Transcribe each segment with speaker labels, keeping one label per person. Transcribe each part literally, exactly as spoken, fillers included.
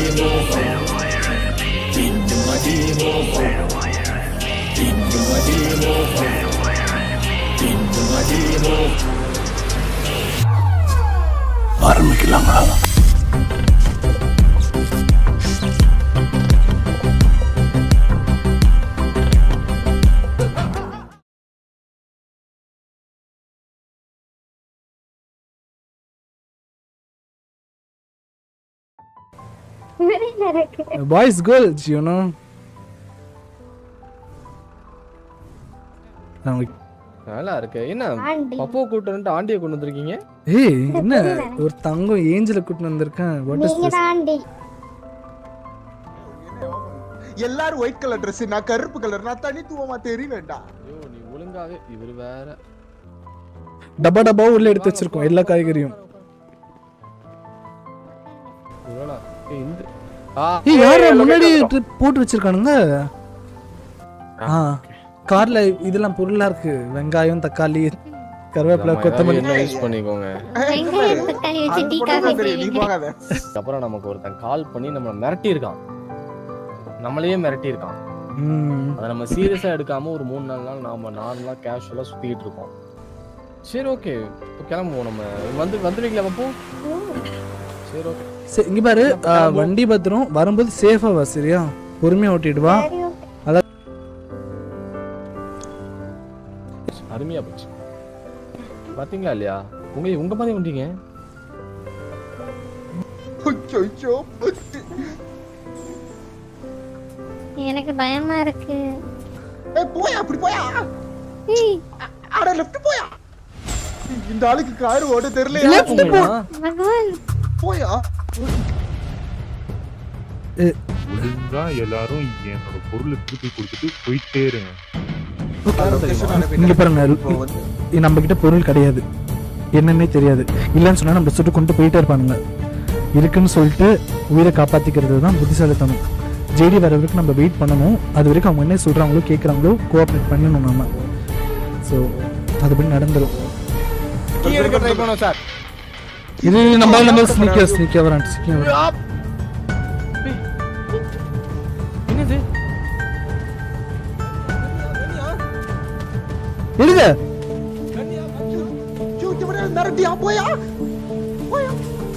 Speaker 1: ஆரம்பிக்கலாங்களா?
Speaker 2: Boys, girls, you know.
Speaker 3: நல்லா இருக்கு. என்ன பப்போ கூட்டி வந்து ஆண்டியை கொண்டு வந்திருக்கீங்க?
Speaker 2: ஏய், என்ன ஒரு தங்கம் ஏஞ்சல கூட்டி வந்திருக்கேன். What is this? ஆண்டி.
Speaker 4: எல்லாரும் ஒயிட் கலர் Dress, நான் கருப்பு கலர். நான் தனித்துவமா தெரியலடா.
Speaker 3: ஐயோ, நீ ஒழுங்காவே இவர் வேற.
Speaker 2: டப்பா டப்பா உள்ள எடுத்து வச்சிருக்கோம் எல்லா காய்கறியும்.
Speaker 3: இவளா? ஏய் இந்த
Speaker 2: ஏய் யாரா முன்னாடி போட்டு வச்சிருக்கானுங்க? ஆ கார்ல இதெல்லாம் பொருளா இருக்கு. வெங்காயம், தக்காளி, கருவேப்பிலை, கொத்தமல்லி
Speaker 3: என்ன யூஸ் பண்ணிக்கோங்க.
Speaker 5: வெங்காயம், தக்காளி வச்சு டீ காஃபி
Speaker 4: நீ போகாத.
Speaker 3: அப்புறம் நமக்கு ஒருத்தன் கால் பண்ணி நம்ம மிரட்டி இருக்கான். நம்மளையே மிரட்டி இருக்கான்.
Speaker 2: ம்
Speaker 3: அத நம்ம சீரியஸா எடுக்காம ஒரு மூணு நாலு நாள் நாம நார்மலா கேஷுவலா சுத்திட்டு இருக்கோம். சரி ஓகே. இப்போ கிளம்புவோம் நம்ம. வந்து வந்துவீங்களா பாப்போ? சரி ஓகே.
Speaker 2: சரி இங்க பாரு, வண்டி பத்திரம் வரும்போது சேஃபா வா சரியா? பொறுமையா ஓட்டிட்டு வா. அத
Speaker 3: அருமையா போச்சு. பாத்தீங்களா இல்லையா? உங்க உங்க மாதிரி வந்தீங்க.
Speaker 4: ஐயோ
Speaker 5: எனக்கு பயமா இருக்கு.
Speaker 4: ஏய் போயா, அப்படி போயா.
Speaker 5: ஏய்
Speaker 4: அட லெஃப்ட் போயா. இந்த ஆளுக்கு கார் ஓட தெரியல.
Speaker 2: லெஃப்ட் போ.
Speaker 5: பகவான்
Speaker 4: போயா.
Speaker 6: ஒழுங்கா எல்லாரும் என்னோட பொருளை திருப்பி கொடுத்துட்டு போயிட்டே இருங்க.
Speaker 2: இங்க பாருங்க, நம்ம கிட்ட பொருள் கிடையாது, என்னன்னே தெரியாது. இல்லைன்னு சொன்னா நம்ம சுட்டு கொண்டு போயிட்டே இருப்பானுங்க. இருக்குன்னு சொல்லிட்டு உயிரை காப்பாத்திக்கிறது தான் புத்திசாலித்தனம். ஜேடி வர வரைக்கும் நம்ம வெயிட் பண்ணணும். அது வரைக்கும் அவங்க என்ன சொல்றாங்களோ கேட்குறாங்களோ கோஆப்ரேட் பண்ணணும் நம்ம. ஸோ அதுபடி நடந்துடும். இது நம்ம நம்ம ஸ்னீக்கர் ஸ்னீக்கர் வரான் ஸ்னீக்கர்
Speaker 3: என்னது?
Speaker 2: எடுங்க.
Speaker 4: சூட்டி வர நரட்டியா போயா. போயா.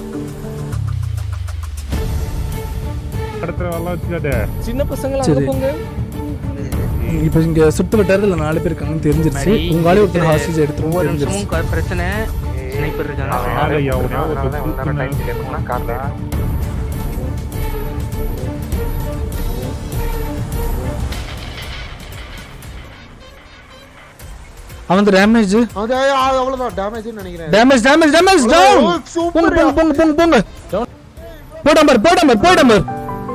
Speaker 6: அடுத்த வரலாம் வச்சுக்காத.
Speaker 3: சின்ன பசங்களா அங்க போங்க.
Speaker 2: இப்போ இங்க சுட்டு வட்டாரத்துல நாலு பேர் இருக்காங்கன்னு தெரிஞ்சிருச்சு. உங்க ஆளு ஒருத்தர் ஹாஸ்டேஜ் எடுத்துட்டு தெரிஞ்சிருச்சு.
Speaker 7: பிரச்சனை ஸ்னைப்பர் இருக்காங்க.
Speaker 6: ஆளை எவனையாவது ஒருத்தர்
Speaker 7: வந்தார டைம் கேட்கணும்னா கார்ல
Speaker 2: அவன் டேமேஜ்
Speaker 4: அது அவ்வளவுதான் டேமேஜ் நினைக்கிறேன்.
Speaker 2: Damage damage damage down. போங்க போங்க போங்க போங்க. போட நம்பர் போட நம்பர் போட நம்பர்.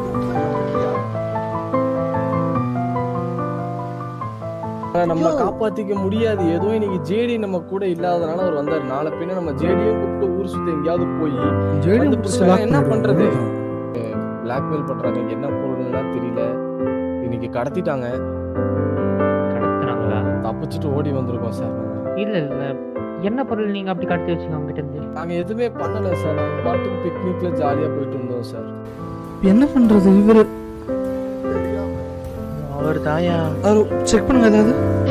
Speaker 3: நம்ம காப்பாத்திக்க முடியாது. ஏதோ இன்னைக்கு ஜேடி நம்ம கூட இல்லாதனால அவர் வந்தாரு. நாளை பின்ன நம்ம ஜேடியும் கூப்பிட்டு ஊர் சுத்த எங்கேயாவது போய் என்ன பண்றது? பிளாக்மெயில் பண்றாங்க. என்ன பொருள்லாம் தெரியல. இன்னைக்கு கடத்திட்டாங்க.
Speaker 7: கடத்துறாங்களா?
Speaker 3: தப்பிச்சுட்டு ஓடி வந்திருக்கோம் சார்.
Speaker 7: இல்ல இல்ல, என்ன பொருள் நீங்க அப்படி கடத்தி வச்சீங்க அவங்க கிட்ட இருந்து?
Speaker 3: நாங்க எதுவுமே பண்ணல சார். நாங்க பாட்டுக்கு பிக்னிக்ல ஜாலியா போயிட்டு இருந்தோம் சார்.
Speaker 2: என்ன பண்றது? இவரு
Speaker 7: அவர் தாயா
Speaker 2: செக் பண்ணுங்க ஏதாவது.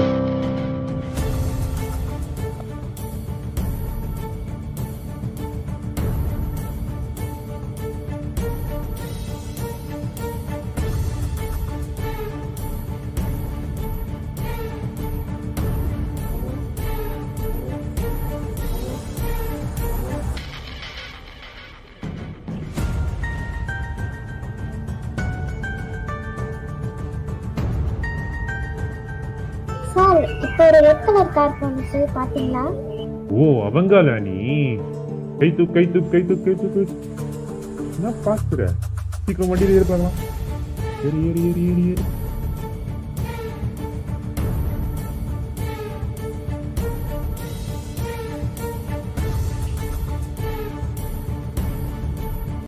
Speaker 5: சார் இப்போ ஒரு ரெட் கலர் கார் போனுச்சு பாத்தீங்களா?
Speaker 6: ஓ அவங்களா? நீ கை தூக்கு கை தூக்கு கை தூக்கு கை தூக்கு. என்ன பாக்குற? சீக்கிரம் வண்டியில ஏறி பாக்கலாம். ஏறி ஏறி ஏறி ஏறி ஏறி